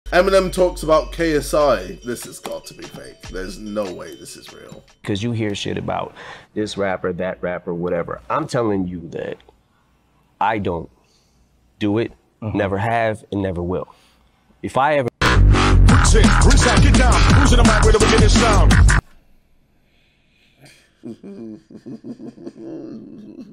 Eminem talks about KSI. This has got to be fake. There's no way this is real. Because you hear shit about this rapper, that rapper, whatever. I'm telling you that I don't do it, never have, and never will. If I ever... Get down. Who's in the mic with a beginning sound?